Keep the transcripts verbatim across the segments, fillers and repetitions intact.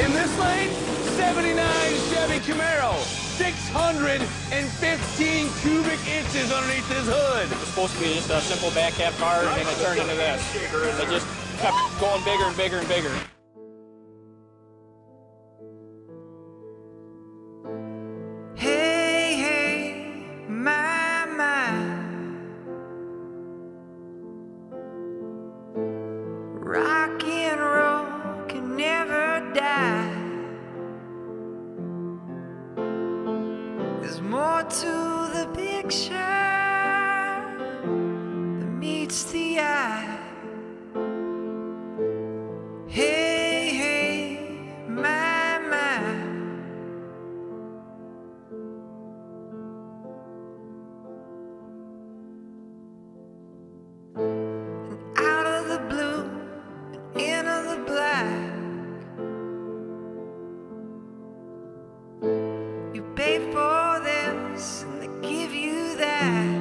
In this lane, seventy-nine Chevy Camaro. six hundred fifteen cubic inches underneath this hood. It was supposed to be just a simple back cab car, and then it turned into this. It just kept going bigger and bigger and bigger. Hey, hey, my, my. Rock and roll can never die. There's more to the picture than meets the eye. Hey, hey, my, my. And out of the blue and into the black, you pay for this and they give you that.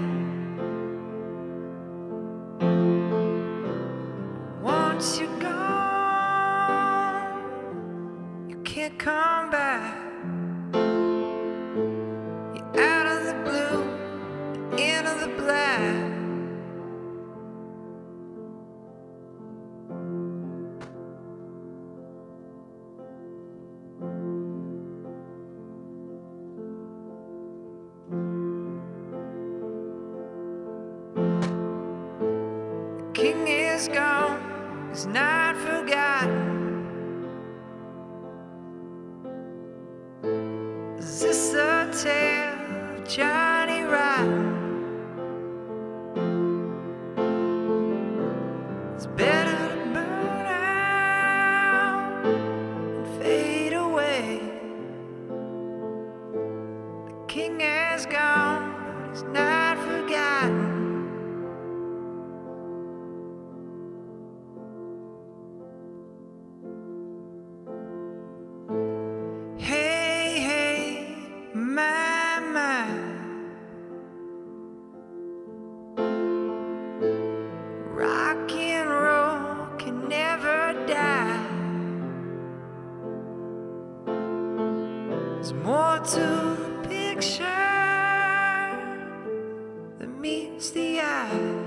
Once you're gone, you can't come back. You're out of the blue and into the black. King is gone, he's not forgotten. Is this a tale of Johnny Rotten? It's better to burn out and fade away. The king has gone, but he's not forgotten. Hey, hey, my, my. Rock and roll can never die. There's more to the picture than meets the eye.